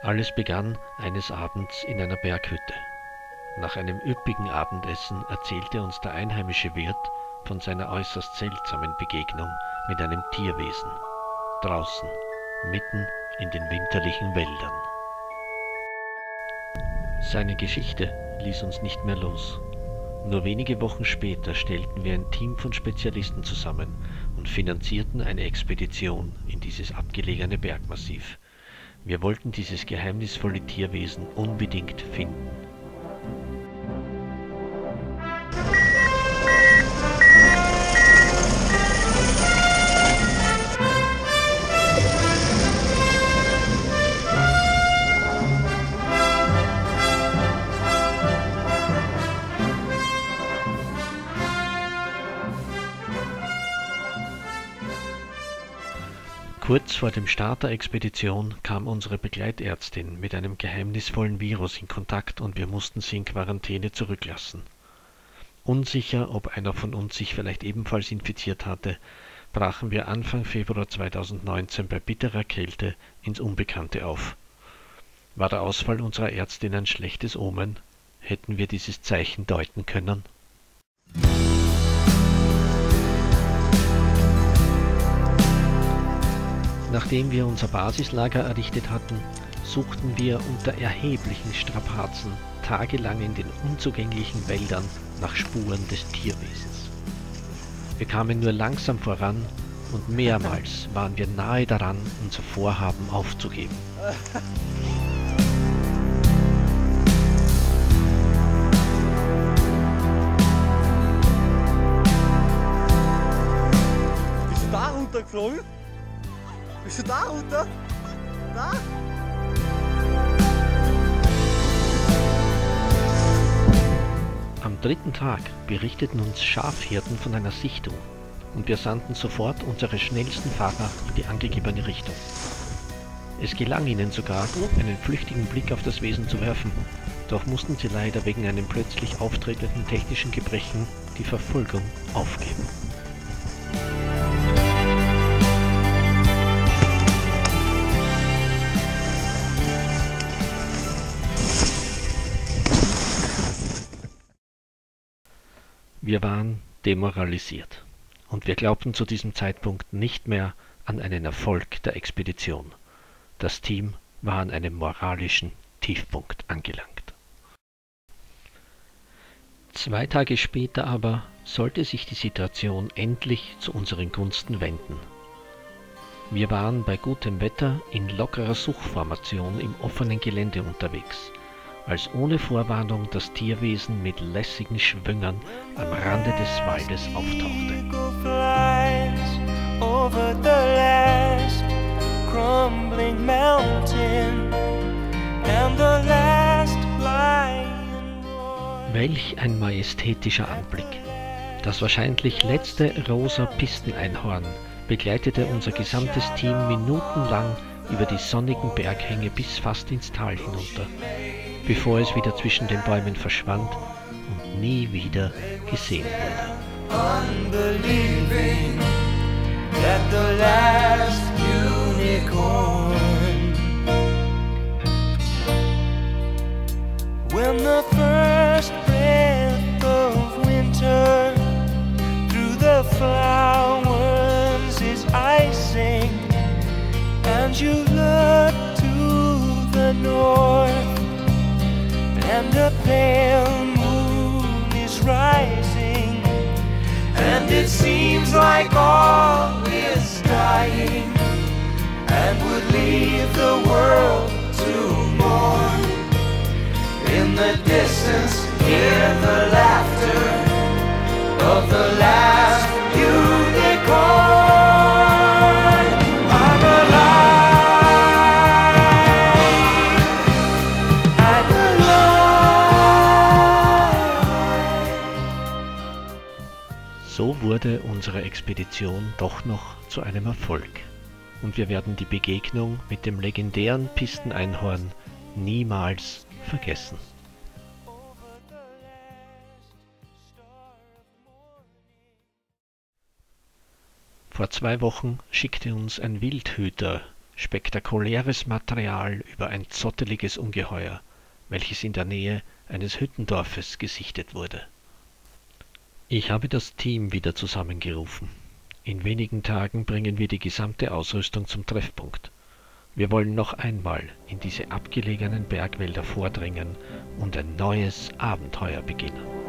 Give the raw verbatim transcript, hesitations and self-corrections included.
Alles begann eines Abends in einer Berghütte. Nach einem üppigen Abendessen erzählte uns der einheimische Wirt von seiner äußerst seltsamen Begegnung mit einem Tierwesen, draußen, mitten in den winterlichen Wäldern. Seine Geschichte ließ uns nicht mehr los. Nur wenige Wochen später stellten wir ein Team von Spezialisten zusammen und finanzierten eine Expedition in dieses abgelegene Bergmassiv. Wir wollten dieses geheimnisvolle Tierwesen unbedingt finden. Kurz vor dem Start der Expedition kam unsere Begleitärztin mit einem geheimnisvollen Virus in Kontakt und wir mussten sie in Quarantäne zurücklassen. Unsicher, ob einer von uns sich vielleicht ebenfalls infiziert hatte, brachen wir Anfang Februar zweitausendneunzehn bei bitterer Kälte ins Unbekannte auf. War der Ausfall unserer Ärztin ein schlechtes Omen? Hätten wir dieses Zeichen deuten können? Nachdem wir unser Basislager errichtet hatten, suchten wir unter erheblichen Strapazen tagelang in den unzugänglichen Wäldern nach Spuren des Tierwesens. Wir kamen nur langsam voran und mehrmals waren wir nahe daran, unser Vorhaben aufzugeben. Bist du da runtergeflogen? Bist du da runter? Da? Am dritten Tag berichteten uns Schafhirten von einer Sichtung und wir sandten sofort unsere schnellsten Fahrer in die angegebene Richtung. Es gelang ihnen sogar, einen flüchtigen Blick auf das Wesen zu werfen, doch mussten sie leider wegen einem plötzlich auftretenden technischen Gebrechen die Verfolgung aufgeben. Wir waren demoralisiert und wir glaubten zu diesem Zeitpunkt nicht mehr an einen Erfolg der Expedition. Das Team war an einem moralischen Tiefpunkt angelangt. Zwei Tage später aber sollte sich die Situation endlich zu unseren Gunsten wenden. Wir waren bei gutem Wetter in lockerer Suchformation im offenen Gelände unterwegs, als ohne Vorwarnung das Tierwesen mit lässigen Schwüngern am Rande des Waldes auftauchte. Welch ein majestätischer Anblick! Das wahrscheinlich letzte rosa Pisteneinhorn begleitete unser gesamtes Team minutenlang über die sonnigen Berghänge bis fast ins Tal hinunter, bevor es wieder zwischen den Bäumen verschwand und nie wieder gesehen wurde. Unbelieving that the last unicorn, when the first breath of winter through the flowers is icing, and you look to the north and a pale moon is rising, and it seems like all is dying, and would leave the world to mourn. In the distance, hear the laughter of the last unicorn. I'm alive. So wurde unsere Expedition doch noch zu einem Erfolg und wir werden die Begegnung mit dem legendären Pisteneinhorn niemals vergessen. Vor zwei Wochen schickte uns ein Wildhüter spektakuläres Material über ein zotteliges Ungeheuer, welches in der Nähe eines Hüttendorfes gesichtet wurde. Ich habe das Team wieder zusammengerufen. In wenigen Tagen bringen wir die gesamte Ausrüstung zum Treffpunkt. Wir wollen noch einmal in diese abgelegenen Bergwälder vordringen und ein neues Abenteuer beginnen.